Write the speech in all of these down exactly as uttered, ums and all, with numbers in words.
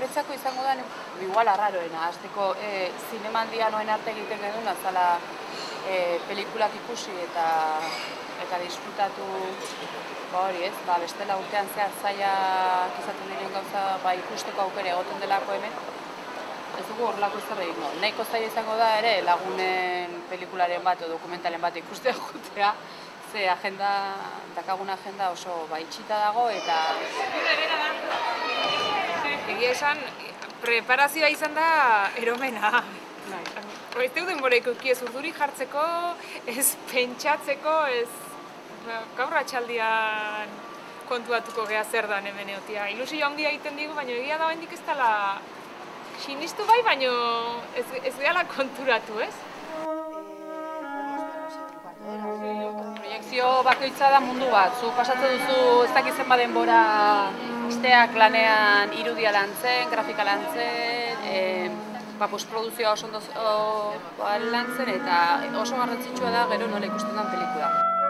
guretzako izango da, igual arraroena, azteko e, zinemaldian oen arte egiten genuen, azala e, pelikulak ikusi eta eta disfrutatu, ba hori ez, ba bestela urtean zehar zaiak izaten diren gauza ba, ikusteko aukera egoten delako hemen, ez dugu horrelako zer egingo. Nahiko zaila izango da ere lagunen pelikularen bat o dokumentalen bat ikustea jotea, ze agenda, dakagun agenda oso ba, itxita dago eta... Egia esan, preparazioa izan da eromena. Ez deu denboraik ez urduri jartzeko, ez pentsatzeko, ez gaur atxaldian kontuatuko geha zer da hemen egotia. Ilusio handia egiten digu, baina egia da hendik ez dela sinistu bai, baina ez, ez gehala konturatu, ez? Proiekzio bakoitza da mundu bat, zu pasatzen duzu ez dakizen badenbora asteak lanean irudia lantzen, grafika lantzen, e, ba, postproduzioa oso ondo o, lantzen eta oso garrantzitsua da gero nola ikusten den pelikula.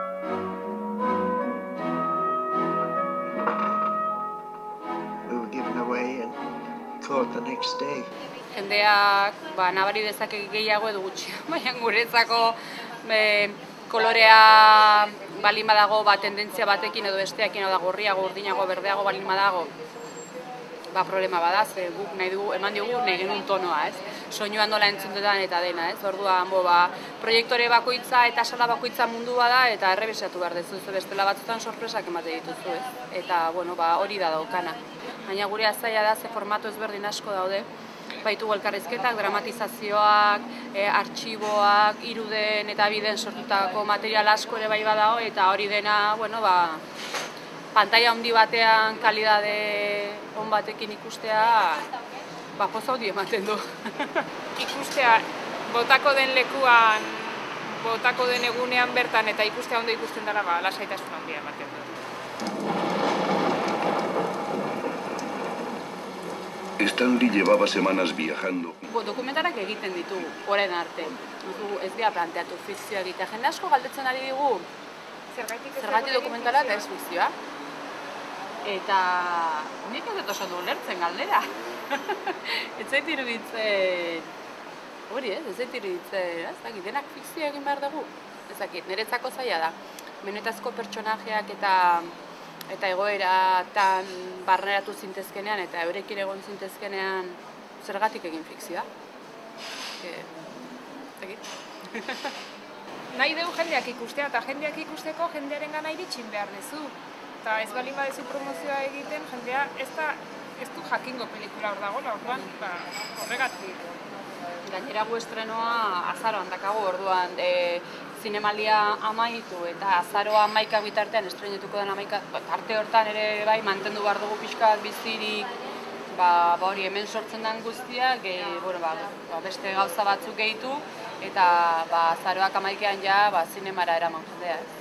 We were given away and caught the next day. Jendeak ba, nabari dezake gehiago edo gutxi, baina guretzako e, kolorea balin badago, ba, tendentzia batekin edo besteakin da gorriago, urdinago, berdeago balin badago, ba, problema bada, ze guk nahi dugu, eman diogu nahi genuen tonoa, ez? Soinuan nola entzun dudan eta dena, ez? Orduan, bo, ba, proiektore bakoitza eta sala bakoitza mundu bada eta errebesatu behar dezu, bestela batzutan sorpresak emate dituzu, ez? Eta, bueno, ba, hori da daukana. Baina gure azaia da, ze formato ezberdin asko daude, baitugu elkarrizketak, dramatizazioak, e, artxiboak, iruden eta biden sortutako material asko ere bai badao, eta hori dena, bueno, ba, pantalla handi batean kalidade on batekin ikustea, ba, poza hori ematen du. Ikustea, botako den lekuan, botako den egunean bertan, eta ikustea ondo ikusten dara, ba, lasaitasun handia ematen du. Stanley llevaba semanas viajando. Bo, dokumentarak egiten ditugu, orain arte. Ez dira planteatu fikzioa egitea. Jende asko galdetzen ari digu zergatik dokumentala eta ez fikzioa. Eta nik ez dut oso du ulertzen galdera. Ez zait iruditzen, hori ez, ez zait iruditzen, ez dakit, denak fikzioa egin behar dugu. Ez dakit, niretzako zaila da. Benetazko pertsonajeak eta eta egoeratan barneratu zintezkenean eta eurekin egon zintezkenean zergatik egin fikzioa. Nahi dugu jendeak ikustea eta jendeak ikusteko jendearen gana iritsin behar dezu. Eta ez balin badezu promozioa egiten, jendea ez, da, ez du jakingo pelikula hor dagoela, orduan horregatik. Gainera gu estrenoa azaroan dakago, orduan e, zinemaldia amaitu eta azaroa hamaika bitartean estrenetuko den hamaika arte hortan ere bai mantendu behar dugu pixkat bizirik ba, ba hori hemen sortzen den guztiak e, bueno, ba, ba, beste gauza batzuk gehitu eta ba, azaroak hamaikean ja ba, zinemara eraman jendea ez.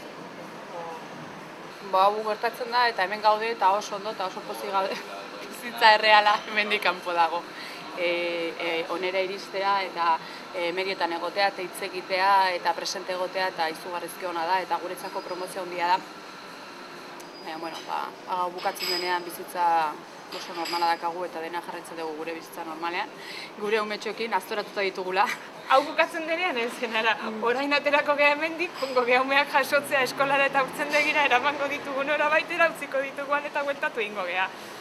Ba, hau gertatzen da eta hemen gaude eta oso ondo eta oso pozik gaude bizitza erreala hemendik kanpo dago. E, e, onera iristea eta e, medietan egotea eta hitz egitea eta presente egotea eta izugarrizki ona da eta guretzako promozio handia da. E, bueno, ba, ba, bukatzen denean bizitza oso normala dakagu eta dena jarraitzen dugu gure bizitza normalean. Gure umetxoekin aztoratuta ditugula. Hau bukatzen denean ez zenara, orain aterako geha hemendik, jongo geha umeak jasotzea eskolara eta urtzen degira eramango ditugu nora baitera, utziko dituguan eta bueltatu egingo geha.